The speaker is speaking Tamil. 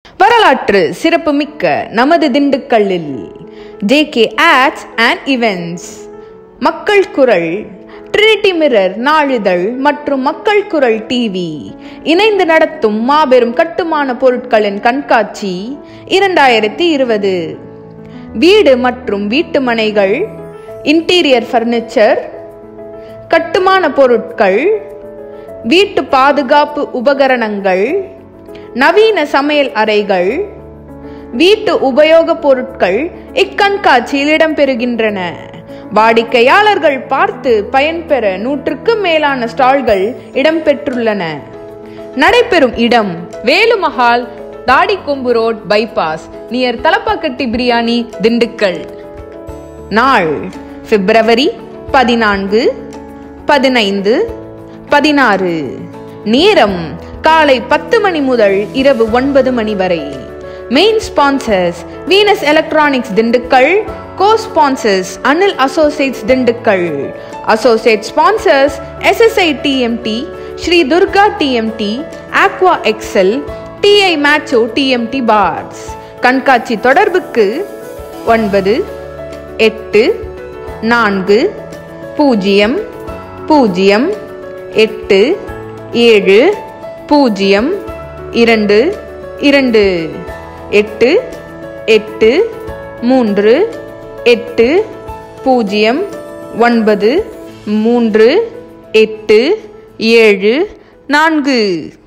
வரலாற்று சிறப்புமிக்க நமது திண்டுக்கல்லில் JK Arts and Events, மக்கள் குரல், ட்ரினிட்டி மிரர் நாளிதழ் மற்றும் மக்கள் குரல் டிவி இணைந்து நடத்தும் மாபெரும் கட்டுமான பொருட்களின் கண்காட்சி 2020. வீடு மற்றும் வீட்டு மனைகள், இன்டீரியர் பர்னிச்சர், கட்டுமான பொருட்கள், வீட்டு பாதுகாப்பு உபகரணங்கள், நவீன சமையல் அறைகள், வீட்டு உபயோக பொருட்கள் இக்கண்காட்சியில் இடம்பெறுகின்றன. வாடிக்கையாளர்கள் பார்த்து பயன்பெற 100க்கும் மேலான ஸ்டால்கள் இடம்பெற்றுள்ளன. நடைபெறும் இடம் Velumahal, Thadikombu road bypass, near Thalappakatti biryani, Dindigul. நாள் February 14, 15, 16. நேரம் காலை 10 மணி முதல் இரவு 9 மணி வரை. Main sponsors Venus Electronics Dindigul, co-sponsors Anil Associates Dindigul, associate sponsors SSI TMT, Sri Durga TMT, Aqua Excel, TI Macho TMT Bars. கண்காட்சி தொடர்புக்கு 9 8 4 0 0 8 7 0 2 2 8 8 3 8 0 9 3 8 7 4.